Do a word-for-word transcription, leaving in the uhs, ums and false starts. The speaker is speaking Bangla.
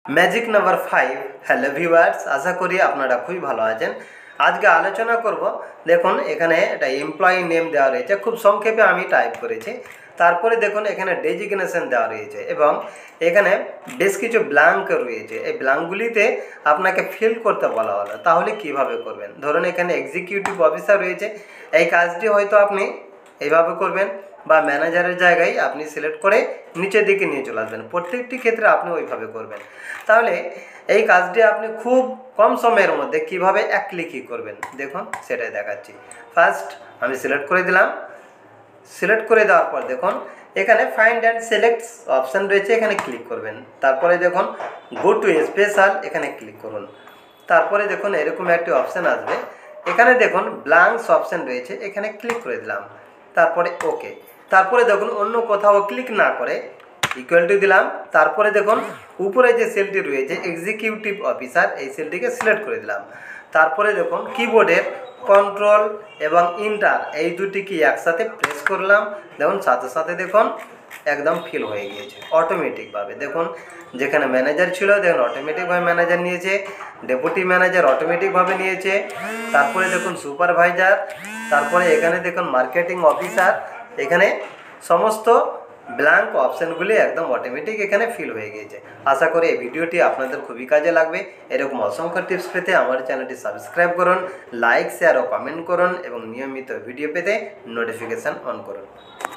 Magic number five. Hello viewers, আশা করি আপনারা খুবই ভালো আছেন। আজকে আলোচনা করব, দেখুন এখানে একটা এমপ্লয়ি নেম দেওয়া রয়েছে, খুব সংক্ষেপে আমি টাইপ করেছি। তারপরে দেখুন এখানে ডেজিগনেশন দেওয়া রয়েছে এবং এখানে বেশ কিছু ব্ল্যাঙ্ক রয়েছে। এই ব্ল্যাঙ্কগুলিতে আপনাকে ফিল করতে বলা হলো, তাহলে কিভাবে করবেন। ধরুন এখানে এক্সিকিউটিভ অফিসার রয়েছে, এই কাজটি হয়তো আপনি এইভাবে করবেন বা ম্যানেজারের জায়গায় আপনি সিলেক্ট করে নিচের দিকে নিয়ে চলে আসবেন। প্রত্যেকটি ক্ষেত্রে আপনি ওইভাবে করবেন। তাহলে এই কাজটি আপনি খুব কম সময়ের মধ্যে কিভাবে এক ক্লিকই করবেন, দেখুন সেটাই দেখাচ্ছি। ফার্স্ট আমি সিলেক্ট করে দিলাম। সিলেক্ট করে দেওয়ার পর দেখুন এখানে ফাইন্ড অ্যান্ড সিলেক্ট অপশান রয়েছে, এখানে ক্লিক করবেন। তারপরে দেখুন গো টু স্পেশাল, এখানে ক্লিক করুন। তারপরে দেখুন এরকম একটি অপশান আসবে, এখানে দেখুন ব্ল্যাঙ্কস অপশান রয়েছে, এখানে ক্লিক করে দিলাম। তারপরে ওকে। তারপরে দেখুন অন্য কোথাও ক্লিক না করে ইকুয়াল টু দিলাম। তারপরে দেখুন উপরে যে সেলটি রয়েছে এক্সিকিউটিভ অফিসার, এই সেলটিকে সিলেক্ট করে দিলাম। তারপরে দেখুন কিবোর্ডের কন্ট্রোল এবং ইন্টার এই দুটি কি একসাথে প্রেস করলাম। দেখুন সাথে সাথে দেখুন একদম ফিল হয়ে গিয়েছে অটোমেটিকভাবে। দেখুন যেখানে ম্যানেজার ছিল দেখুন অটোমেটিকভাবে ম্যানেজার নিয়েছে, ডেপুটি ম্যানেজার অটোমেটিকভাবে নিয়েছে। তারপরে দেখুন সুপারভাইজার, তারপরে এখানে দেখুন মার্কেটিং অফিসার, এখানে সমস্ত ব্ল্যাঙ্ক অপশানগুলি একদম অটোমেটিক এখানে ফিল হয়ে গিয়েছে। আশা করি এই ভিডিওটি আপনাদের খুবই কাজে লাগবে। এরকম অসংখ্য টিপস পেতে আমার চ্যানেলটি সাবস্ক্রাইব করুন, লাইক শেয়ার ও কমেন্ট করুন এবং নিয়মিত ভিডিও পেতে নোটিফিকেশান অন করুন।